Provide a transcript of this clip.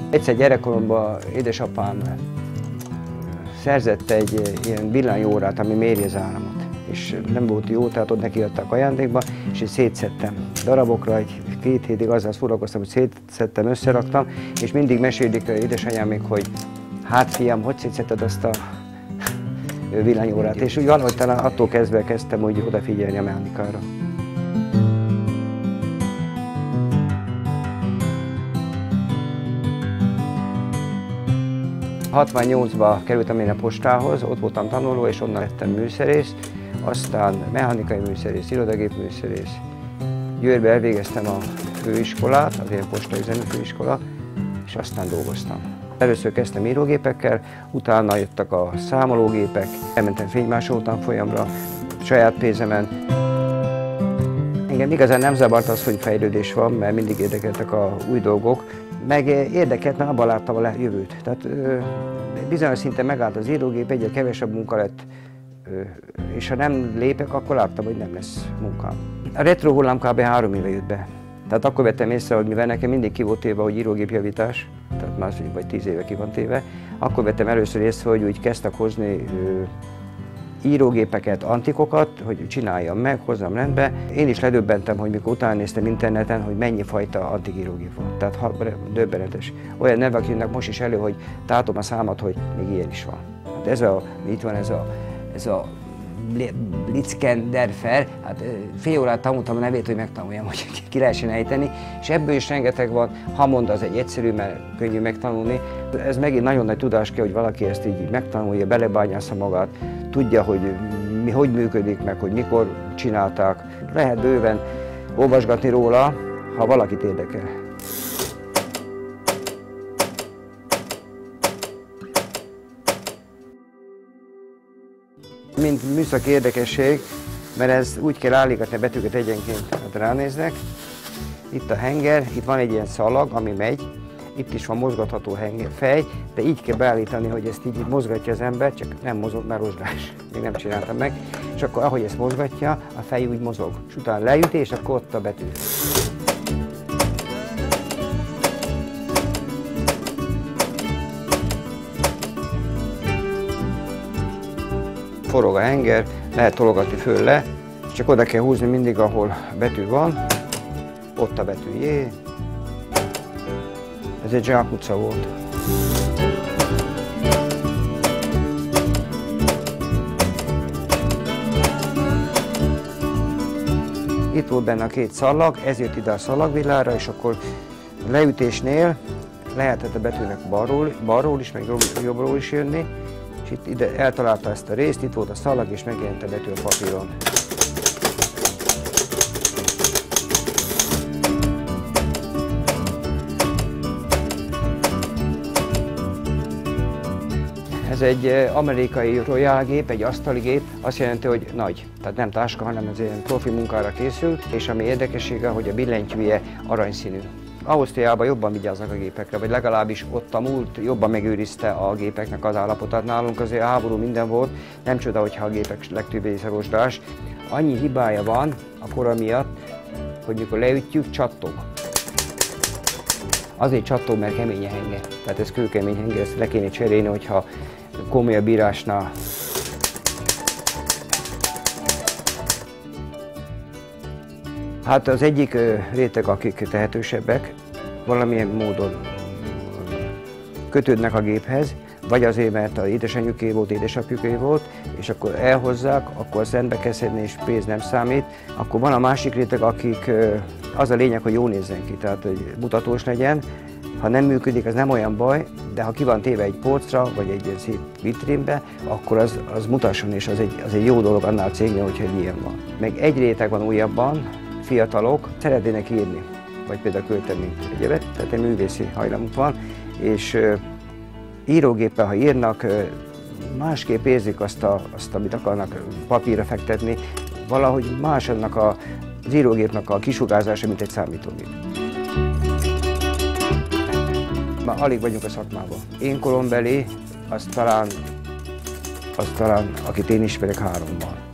Egyszer gyerekkoromban édesapám szerzett egy ilyen villanyórát, ami méri az áramot. És nem volt jó, tehát ott nekiadták ajándékba, és én szétszedtem darabokra, egy-két hétig azzal szórakoztam, hogy szétszedtem, összeraktam, és mindig mesélik édesanyám még, hogy hát fiam, hogy szétszedted azt a villanyórát, és úgy valahogy talán attól kezdve kezdtem úgy odafigyelni a mechanikára. 68-ban kerültem én a postához, ott voltam tanuló, és onnan lettem műszerész, aztán mechanikai műszerész, irodagépműszerész. Győrbe elvégeztem a főiskolát, az ilyen postaüzemi főiskola, és aztán dolgoztam. Először kezdtem írógépekkel, utána jöttek a számológépek, elmentem fénymásoló tanfolyamra, saját pénzemen. Engem igazán nem zavart az, hogy fejlődés van, mert mindig érdekeltek a új dolgok, meg érdekelt, mert abban láttam a jövőt. Tehát bizonyos szinten megállt az írógép, egyre kevesebb munka lett, és ha nem lépek, akkor láttam, hogy nem lesz munkám. A retro hullám kb. 3 éve jött be. Tehát akkor vettem észre, hogy mivel nekem mindig ki volt téve, hogy írógépjavítás, tehát már vagy 10 éve ki van téve, akkor vettem először észre, hogy úgy kezdtek hozni írógépeket, antikokat, hogy csináljam meg, hozzam rendbe. Én is ledöbbentem, hogy mikor utána néztem interneten, hogy mennyi fajta antik írógép van. Tehát döbbenetes. Olyan nevek jönnek most is elő, hogy tátom a számat, hogy még ilyen is van. Hát itt van ez a Blitzkenderfer, hát fél órát tanultam a nevét, hogy megtanuljam, hogy ki lehessen ejteni, és ebből is rengeteg van. Hammond az egy egyszerű, mert könnyű megtanulni. Ez megint nagyon nagy tudás kell, hogy valaki ezt így megtanulja, belebányásza magát, tudja, hogy hogy működik, meg hogy mikor csinálták. Lehet bőven olvasgatni róla, ha valakit érdekel. Mint műszaki érdekesség, mert ez úgy kell állítani a betűket egyenként, hát ránéznek. Itt a henger, itt van egy ilyen szalag, ami megy, itt is van mozgatható fej, de így kell beállítani, hogy ezt így mozgatja az ember, csak nem mozog, mert rozsdás, még nem csináltam meg. És akkor ahogy ezt mozgatja, a fej úgy mozog, és utána leüti, és akkor ott a betű. Forog a henger, lehet tologatni föl le, csak oda kell húzni mindig, ahol betű van. Ott a betű, jé. Ez egy zsákutca volt. Itt volt benne a 2 szalag, ez jött ide a szalagvillára, és akkor leütésnél lehetett a betűnek balról is, meg jobbról is jönni. És itt ide eltalálta ezt a részt, itt volt a szalag, és megjelent a betű a papíron. Ez egy amerikai Royal gép, egy asztali gép, azt jelenti, hogy nagy. Tehát nem táska, hanem ez egy profi munkára készült, és ami érdekessége, hogy a billentyűje aranyszínű. Ausztriában jobban vigyáznak a gépekre, vagy legalábbis ott a múlt jobban megőrizte a gépeknek az állapotát. Nálunk azért a háború minden volt, nem csoda, hogyha a gépek legtöbb része rozsdás. Annyi hibája van a kora miatt, hogy mikor leütjük, csattog. Azért csattog, mert kemény a henger. Tehát ez kőkemény henger, ezt le kéne cserélni, hogyha komolyabb írásnál. Hát az egyik réteg, akik tehetősebbek, valamilyen módon kötődnek a géphez, vagy azért, mert az édesanyjuké volt, édesapjuké volt, és akkor elhozzák, akkor azt rendbe kell szedni, és pénz nem számít. Akkor van a másik réteg, akik az a lényeg, hogy jól nézzen ki, tehát hogy mutatós legyen. Ha nem működik, az nem olyan baj, de ha ki van téve egy polcra, vagy egy szép vitrínbe, akkor az mutasson, és az egy jó dolog annál a cégnél, hogyha ilyen van. Meg egy réteg van újabban, fiatalok szeretnének írni, vagy például költeni egyebet, tehát egy művészi hajlamuk van, és írógéppel, ha írnak, másképp érzik azt, amit akarnak papírra fektetni, valahogy más annak az írógépnek a kisugárzása, mint egy számítógép. Már alig vagyunk a szakmában. Én korombeli, az talán, akit én ismerek, 3 van.